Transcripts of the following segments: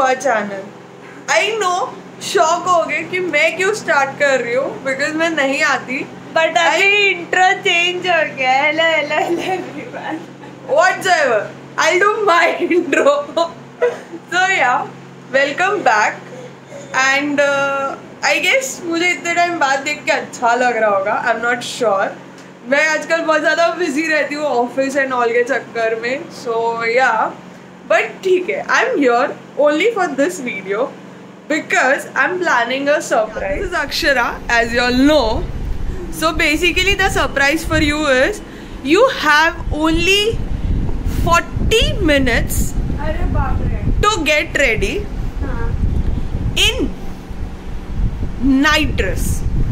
Our channel. I know shock हो गए कि मैं क्यों स्टार्ट कर रही हूँ, बिकॉज मैं नहीं आती, बट अभी इंट्रो चेंज हो गया। Hello hello hello everyone, whatever, I do my intro. So yeah, welcome back. And I guess मुझे इतने टाइम बाद देख के अच्छा लग रहा होगा, आई एम नॉट श्योर। मैं आजकल बहुत ज़्यादा बिजी रहती हूँ ऑफिस एंड ऑल के चक्कर में, सो या, बट ठीक है, I am here only for this video because I'm planning a surprise. This is Akshara, as you all know. So basically the surprise for you is you have only 40 minutes to get ready in night dress.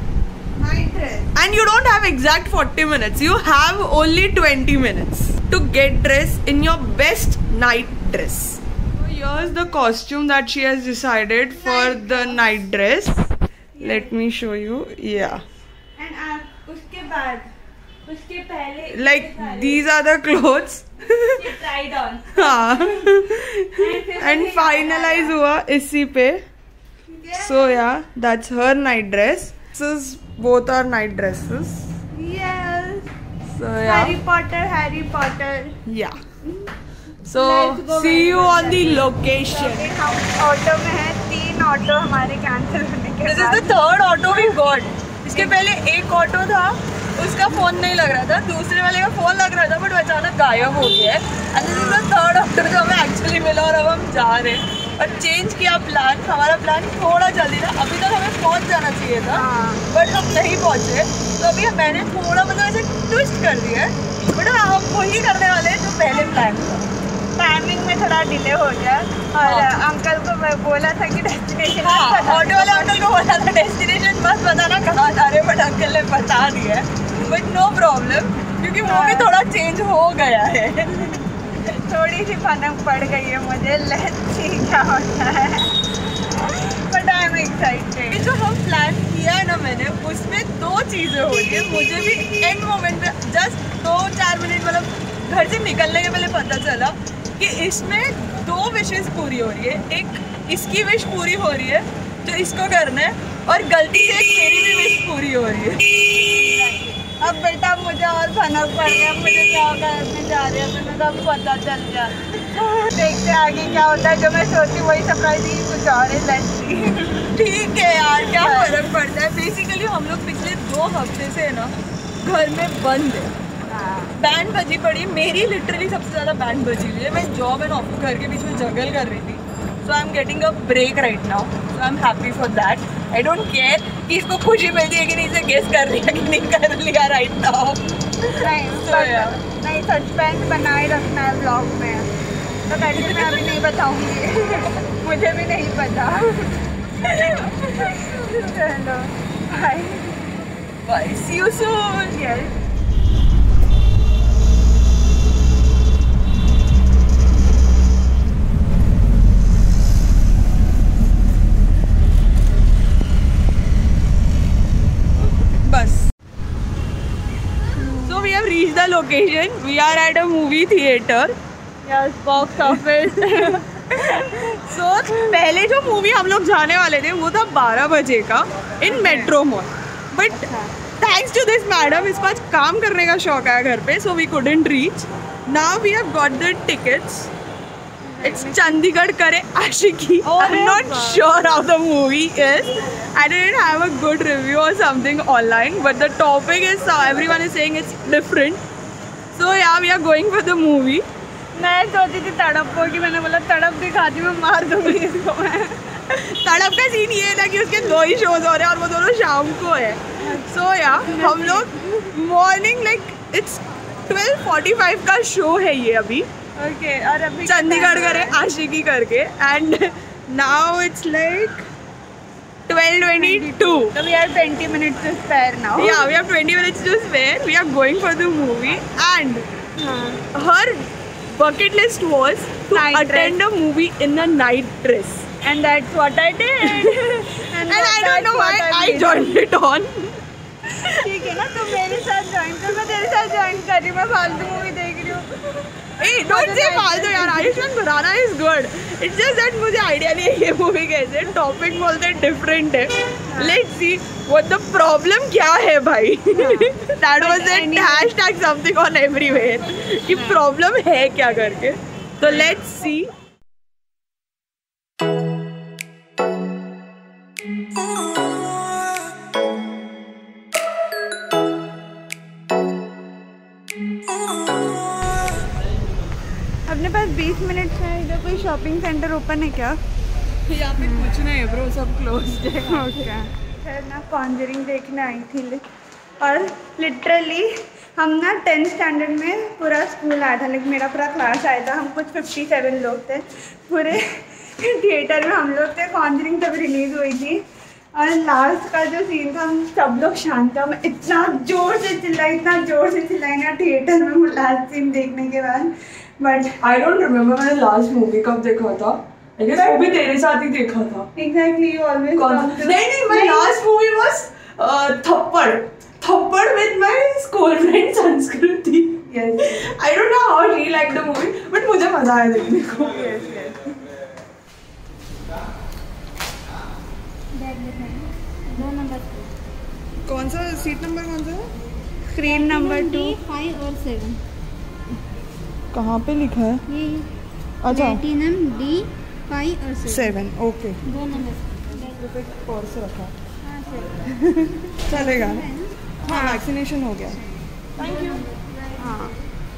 And you don't have exact 40 minutes. You have only 20 minutes to get dressed in your best night dress. Here's the costume that she has decided for the night dress. Let me show you. Yeah. And उसके बाद, उसके पहले, like these are the clothes. she tried on. हाँ. And finalize हुआ इसी पे. So yeah, that's her night dress. This is both our night dresses. Yes. So yeah. Harry Potter. Yeah. So see you on the location. हम auto में हैं, 3 auto हमारे cancel होने के बाद। This is the third auto we got. इसके पहले एक ऑटो था, उसका फोन नहीं लग रहा था, दूसरे वाले का फोन लग रहा था, बट अचानक गायब हो गया है। And this is the third auto जो हमें एक्चुअली मिला और अब हम जा रहे हैं और चेंज किया प्लान। हमारा प्लान थोड़ा जल्दी था, अभी तक हमें पहुंच जाना चाहिए था, बट हम नहीं पहुंचे। तो अभी मैंने थोड़ा मतलब ऐसे ट्विस्ट कर दिया है, बट हम वही करने वाले हैं जो पहले प्लान था। टाइमिंग में थोड़ा डिले हो गया और अंकल को मैं बोला था कि डेस्टिनेशन ऑटो वाले अंकल को बोला था डेस्टिनेशन बस बताना कहाँ जा रहे हैं, बट अंकल ने बता दिया है, बट नो प्रॉब्लम, क्योंकि वो भी थोड़ा चेंज हो गया है। थोड़ी सी फनक पड़ गई है मुझे, लेट्स सी क्या होता है, बट आई एम एक्साइटेड। जो हम प्लान किया है ना मैंने, उसमें 2 चीज़ें हो रही है। मुझे भी एंड मोमेंट पे जस्ट 2-4 मिनट मतलब घर से निकलने के पहले पता चला कि इसमें 2 विशेस पूरी हो रही है। एक इसकी विश पूरी हो रही है जो इसको करना है, और गलती से एक मेरी भी विश पूरी हो रही है। अब बेटा मुझे और फनक पड़ गया, मुझे क्या करने जा रही है मुझे तो अब पता चल गया। देखते आगे क्या होता है, जो मैं सोची वही सरप्राइज ही कुछ और है। लेट्स ठीक है यार, क्या फर्क पड़ता है। बेसिकली हम लोग पिछले 2 हफ्ते से ना घर में बंद है, बैंड बजी पड़ी, मेरी लिटरली सबसे ज़्यादा बैंड बजी हुई है। मैं जॉब एंड ऑफिस घर के बीच में जगल कर रही थी, so I am getting a break right now, so I am happy for that. I don't care कि इसको खुशी मिलती है कि नहीं, से गेस कर लिया कि नहीं कर लिया राइट नाउ। नहीं, सस्पेंस बनाए रखना है ब्लॉग में, तो वैसे मैं अभी नहीं बताऊँगी। मुझे भी नहीं पता। चलो bye bye, see you soon. Yes. So we have reached the location. We are at a movie theater. Yes, box office. So पहले जो मूवी हम लोग जाने वाले थे वो था 12 बजे का in metro mall, but thanks to this madam, इसको आज काम करने का शौक आया घर पे, so we couldn't reach. Now we have got the tickets. It's Chandigarh Kare Ashiki. I'm not sure how the movie is. I didn't have a good review or something online, but the topic is everyone is saying it's different. So yeah, we are going for the movie. मैं सोची थी तड़प होगी, मैंने बोला तड़प दिखाती मैं मार दूंगी इसको मैं। तड़प का सीन ये था कि उसके 2 ही शोज हो रहे हैं और वो दोनों शाम को है। So yeah, हम लोग मॉर्निंग it's 12:45 का शो है ये अभी। ओके, और अभी चंडीगढ़ करे आशिकी करके, and now it's like 12:22. So we have 20 minutes to spare now. Yeah, we have 20 minutes to spare. We are going for the movie, and her bucket list was to attend a movie in a night dress, and that's what I did. and I don't know why I joined it on. ठीक है ना, तो मेरे साथ join कर, मैं तेरे साथ ज्वाइन कर रही हूँ, मैं फालतू मूवी देख रही हूँ। Hey, don't say फालतू यार, Ayushmann Khurrana is good, it's just that मुझे आइडिया नहीं है ये मूवी कैसे, टॉपिक बोलते हैं डिफरेंट है। Let's see what the problem क्या है भाई। That was an hashtag something on everywhere कि प्रॉब्लम है क्या करके। तो लेट्स सी। अपने पास 20 मिनट है। इधर कोई शॉपिंग सेंटर ओपन है क्या? यहाँ पे कुछ नहीं है ब्रो, सब क्लोज्ड है। ओके। फिर ना कॉन्जरिंग देखने आई थी और लिटरली हम ना 10th स्टैंडर्ड में पूरा स्कूल आया था, लेकिन मेरा पूरा क्लास आया था। हम कुछ 57 लोग थे पूरे थिएटर में, हम लोग थे। कॉन्जरिंग तब रिलीज़ हुई थी और लास्ट का जो सीन था हम सब लोग शांत थे। मैं इतना ज़ोर से चिल्लाई ना थिएटर में वो लास्ट सीन देखने के बाद। बट आई डोंट रिमेम्बर मैंने लास्ट मूवी कब देखा था। आई गेस वो भी तेरे साथ ही देखा था। एग्जैक्टली ऑलवेज नहीं my last movie was Thappad with my school friend Sanskriti. Yes I don't know how she like the movie but मुझे मजा आया देखने को। कौन सा सीट नंबर कौन सा है? स्क्रीन नंबर 2 5 और 7 कहाँ पे लिखा है? ये अच्छा प्लैटिनम D 5 और 7 7 ओके। दो नंबर पर्स रखा हाँ सर चलेगा ना? हाँ वैक्सीनेशन हो गया। Thank you. हाँ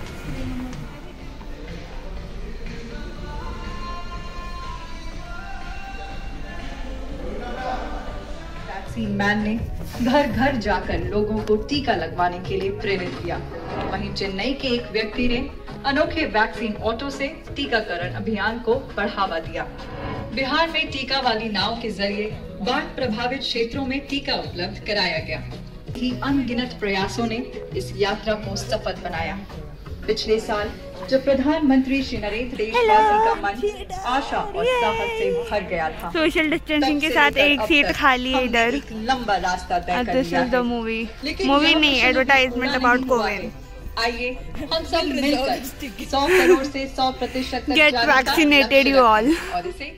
वैक्सीन मैन ने घर घर जाकर लोगों को टीका लगवाने के लिए प्रेरित किया। वहीं चेन्नई के एक व्यक्ति ने अनोखे वैक्सीन ऑटो से टीकाकरण अभियान को बढ़ावा दिया। बिहार में टीका वाली नाव के जरिए बाढ़ प्रभावित क्षेत्रों में टीका उपलब्ध कराया गया। ही अनगिनत प्रयासों ने इस यात्रा को सफल बनाया। पिछले साल जब प्रधानमंत्री श्री नरेंद्र देशवासी का मन आशा और साहस से भर गया था, सोशल डिस्टेंसिंग के साथ एक सीट खाली है इधर। एक लंबा रास्ता तय कर दिस लिया इज द है। मूवी लेकिन मूवी यह नहीं, खुशी एडवर्टाइजमेंट पूरा अबाउट नहीं हुआ कोविड। है। आइए हम सब मिलकर 100 करोड़ से 100% तक Get जाने का vaccinated, लक्ष्य you all. रखें और इसे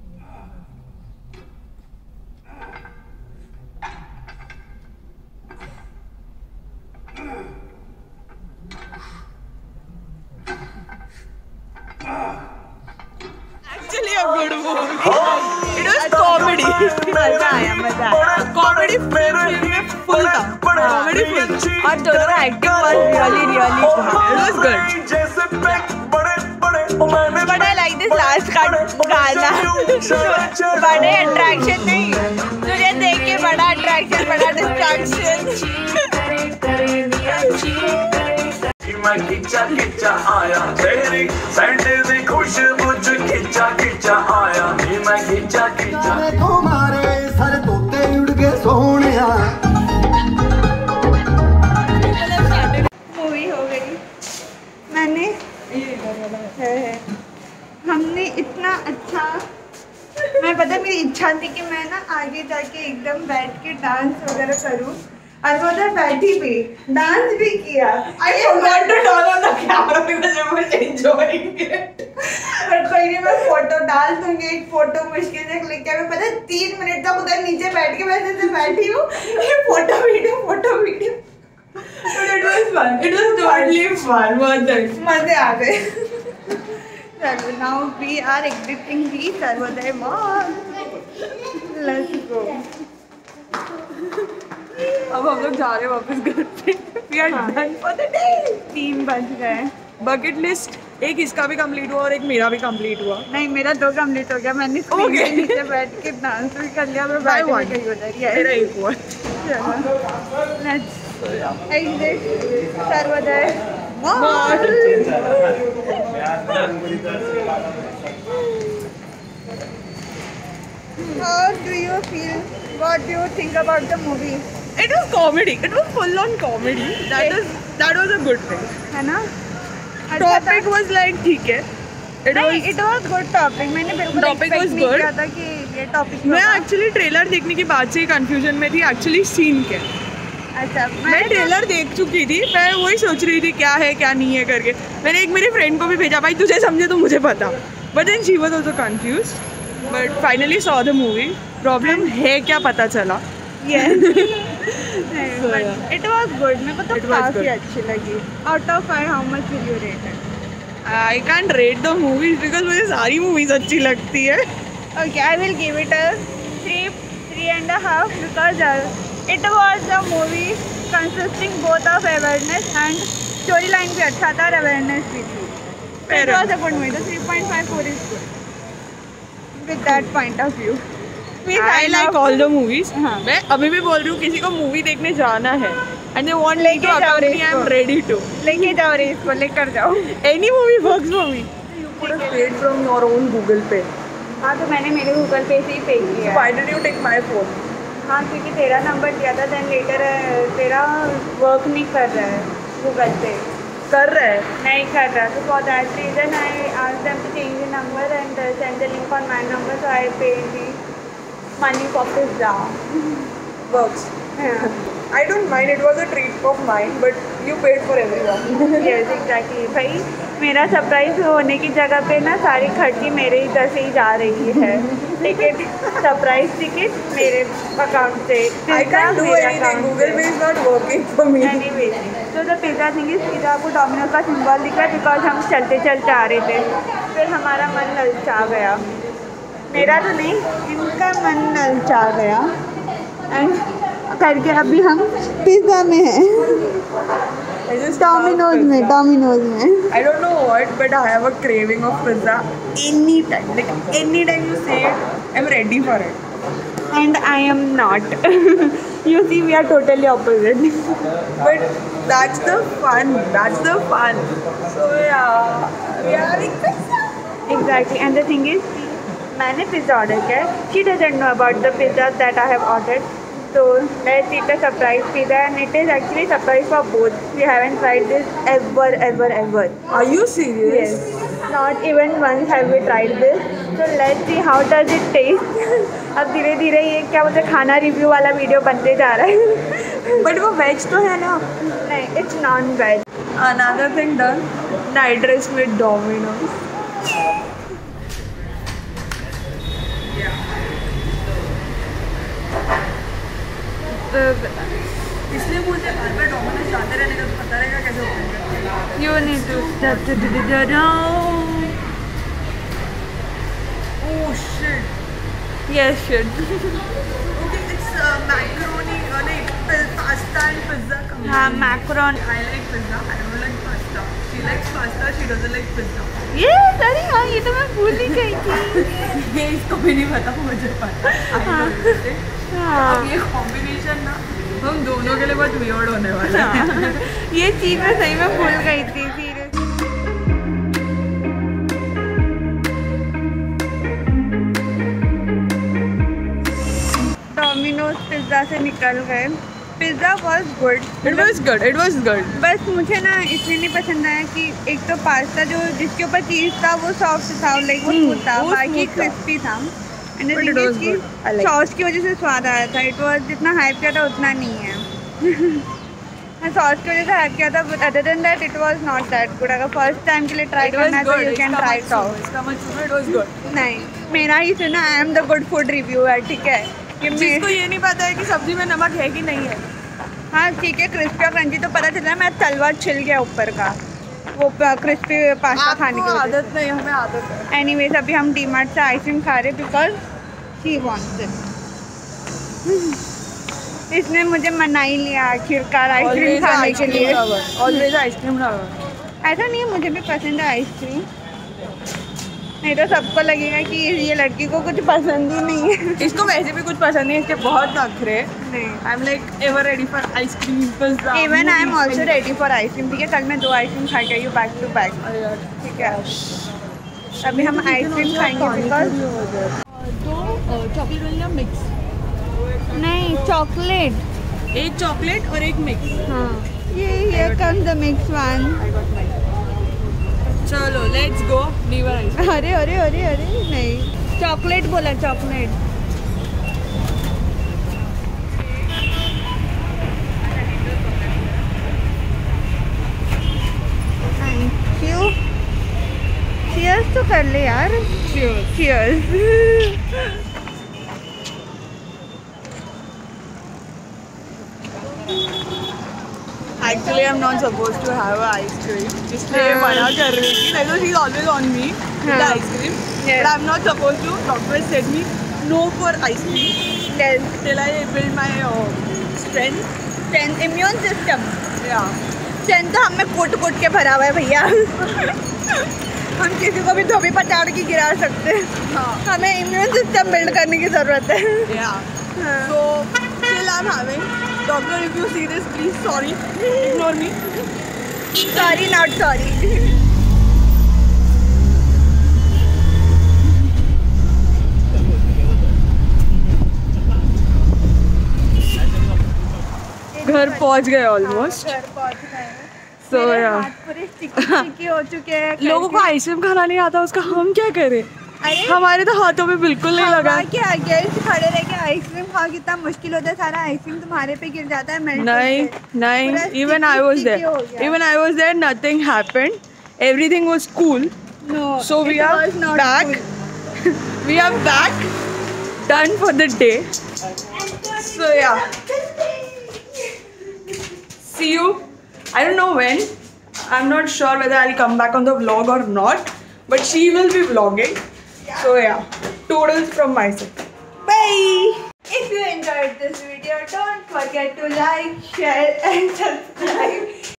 Actually a good movie. It was comedy. मजा आया कॉमेडी में फुल था। कॉमेडी फुल और दोनों का acting was really it was good. But I like this last का गाना। बड़े अट्रैक्शन नहीं, तुझे देख के बड़ा अट्रैक्शन बड़ा डिस्ट्रैक्शन। मैं खिंचा खिंचा आया तेरी सैंडल दी खुशबू च खिंचा खिंचा आया मैं खिंचा खिंचा तुम्हारे सर तोते उड़ गए सोनिया। मूवी हो गई। मैंने हमने इतना अच्छा, मैं पता मेरी इच्छा थी कि मैं ना आगे जाके एकदम बैठ के डांस वगैरह करूँ और वो उधर बैठी भी डांस भी किया। I forgot to turn on the camera because I was enjoying it. But कोई नहीं, मैं फोटो डाल दूंगी। एक फोटो मुश्किल से क्लिक किया। मैं पता 3 मिनट तक उधर नीचे बैठ के वैसे से बैठी हूँ, photo video. But it was fun. It was totally fun. Worth it. मजे आ गए। चलो now we are exiting the Sarvodaya mall. Let's go. अब हम लोग जा रहे हैं वापस घर पे। We are done for the day. 3 बज गए। बकेट लिस्ट एक इसका भी कंप्लीट हुआ और एक मेरा भी कंप्लीट हुआ। नहीं, मेरा 2 कंप्लीट हो गया। मैंने स्क्रीन के नीचे बैठ के डांस भी कर लिया। मैं बैठ one. गई उधर। मेरा एक हुआ। चलो let's exit Sarvodaya mall. How do you feel? What do you think about the movie? It was comedy. It was full on comedy. That was a good thing. है ना? Topic was like ठीक है. नहीं, it was good topic. मैंने बिल्कुल Topic expect was नहीं good. किया था कि ये टॉपिक मैं एक्चुअली ट्रेलर देखने के बाद से कंफ्यूजन में थी एक्चुअली सीन क्या। अच्छा मैं ट्रेलर देख चुकी थी, मैं वही सोच रही थी क्या है क्या नहीं है करके। मैंने एक मेरी फ्रेंड को भी भेजा, भाई तुझे समझे तो मुझे पता, but then she was also confuse, but finally saw the movie. Problem है क्या पता चला। इट वाज गुड, मेरे को तो काफ़ी अच्छी लगी। Out of 5 how much will you rate it? I can't rate the movies because मुझे सारी मूवीज अच्छी लगती है। Okay, I will give it a 3.5 because it was a movie consisting both of awareness and storyline भी अच्छा था और awareness भी थी. So it was a good movie. The 3.54 is good with that point of view. I like all the movies. हाँ. मैं अभी भी बोल रही हूँ किसी को मूवी देखने जाना है and they want me लेके to जाओ accompany, I am इसको. ready to. लेके जाओ रे इसको, लेकर जाओ. Any movie works for me. You could have paid from your own Google Pay. हाँ तो मैंने मेरे गूगल पे से ही पे किया. Why did you take my phone? हाँ क्योंकि तेरा नंबर दिया था, देन लेटर तेरा वर्क नहीं कर रहा है गूगल पे. कर रहा है. नहीं कर रहा, तो for that reason I asked them to change the number and send the link on my number, so I paid the money for pizza. Works. I don't mind. It was a treat of mine, but you paid for everyone. Yes exactly. भाई मेरा surprise होने की जगह पे ना सारी खर्ची मेरे इधर से ही जा रही है. टिकट, सरप्राइज टिकट मेरे अकाउंट से. I can't do anything. Google Pay is not working for me. Anyway, तो the pizza thing is pizza को डोमिनोज का सिंबल दिखा बिकॉज हम चलते चलते आ रहे थे. फिर हमारा मन ललचा गया. मेरा तो नहीं, इनका मन ललचा गया एंड करके अभी हम पिज़्ज़ा में हैं. I just डोमिनोज love में, pizza. डोमिनोज में. I don't know what, but I have a craving of pizza anytime. Like anytime you say it, I'm ready for it. And I am not. You see, we are totally opposite. But that's the fun. That's the fun. So yeah, we are having pizza. Exactly. And the thing is, मैंने pizza order किया. She doesn't know about the pizza that I have ordered. So let's eat a surprise pizza, and it is actually surprise for both. We haven't tried this ever. Are you serious? Yes. Not even once have we tried this. So let's see how does it taste. अब धीरे धीरे ये क्या बोलते हैं, खाना review वाला video बनते जा रहा है. But वो veg तो है ना? नहीं, it's non-veg. Another thing done. Night dress with Domino's. इसलिए मुझे बार बार डोमिनोज जाते रहने का, तो पता रहेगा कैसे होता है. You need to. Oh shit. Yes, should. Okay, it's macaroni, नहीं, pasta and pizza. हाँ, macaron. I like pizza. I don't like pasta. She likes pasta. She doesn't like pizza. ये अरे हाँ, ये तो मैं भूल ही गई थी. ये इसको भी नहीं पता, मुझे पता. हाँ. अब ये कॉम्बिनेशन ना हम दोनों के लिए बहुत वियर्ड होने वाला है. ये चीज़ मैं सही में भूल गई थी. सीरियस. डोमिनोज पिज़्ज़ा से निकल गए. Pizza was good. It was good. It was good. बस मुझे ना इसलिए नहीं पसंद आया कि एक तो पास्ता जो जिसके ऊपर चीज़ था वो सॉफ्ट था, लाइक वो स्मूथ था, वो बाकी smooth था. क्रिस्पी था. And But it was good. I like sauce की वजह से स्वाद आया था. इट वॉज जितना हाइप किया था उतना नहीं है. मैं सॉस की वजह से हाइप किया था, but other than that it was not that good. अगर फर्स्ट टाइम के लिए ट्राई It was करना है तो good. You can try it out. इसका मतलब it was good. नहीं, मेरा ही सुना, I am the good food reviewer. ठीक है, कि जिसको ये नहीं पता है कि सब्जी में नमक है कि नहीं है. हाँ ठीक है, क्रिस्पी और क्रंची तो पता चला. मैं तलवा छिल गया ऊपर का वो क्रिस्पी पास्ता खाने की आपको वजह आदत नहीं, हमें आदत है. से. एनीवेज अभी हम डीमार्ट से आइसक्रीम खा रहे बिकॉज शी वांट्स इट. इसने मुझे मना ही लिया आखिरकार आइसक्रीम खाने के लिए. Always ice cream lover. ऐसा नहीं है, मुझे भी पसंद है आइसक्रीम. नहीं तो सबको लगेगा कि ये लड़की को कुछ पसंद ही नहीं है. इसको वैसे भी कुछ पसंद नहीं है, इसके बहुत नखरे. नहीं, I am like ever ready for ice cream, pizza. Even I am also ready for ice cream. ठीक है, कल मैं 2 आइसक्रीम खा के आई हूँ बैक टू बैक. ठीक है, अभी हम आइसक्रीम खाएंगे बिकॉज तो चॉकलेट वाला मिक्स. नहीं चॉकलेट. एक चॉकलेट और एक मिक्स. हाँ, ये here comes the mix one. चलो लेट्स गो. लीवर आइसक्रीम. अरे अरे अरे अरे नहीं, चॉकलेट बोला, चॉकलेट. चीयर्स तो कर ले यार। Cheers. Actually, I'm not supposed to have an ice cream. इसलिए मना कर रही थी. नहीं तो she's always on me with the ice cream. Yes. But I'm not supposed to. Doctor said me no for ice cream Yes. till I build my strength. Strength, immune system. Yeah. Strength तो हमें coat के भरा हुआ है भैया। हम किसी को भी धोबी पटाड़ के गिरा सकते हैं। हाँ. हमें इम्यून सिस्टम बिल्ड करने की ज़रूरत है। Yeah. So still I'm having. Doctor, if you see this, please sorry. Ignore me. Sorry not sorry. घर पहुंच गए ऑलमोस्ट. घर पहुंच गए। So मेरे yeah. हाथ पूरे स्टिकी हो चुके हैं। लोगों को आइसक्रीम खाना नहीं आता, उसका हम क्या करें? अरे हमारे तो हाथों में बिल्कुल नहीं लगा. हवा के अगेंस्ट खड़े रह के आइसक्रीम खाओ, कितना मुश्किल होता है। सारा आइसक्रीम तुम्हारे पे गिर जाता है। मेल्ट नहीं नहीं, even I was there. Even I was there, nothing happened. Everything was cool. No So we are back. We are back. Done for the day. So yeah. See you. I don't know when. I'm not sure whether I'll come back on the vlog or not. But she will be vlogging. So yeah. Toodles from my side. Bye. If you enjoyed this video, don't forget to like, share and subscribe.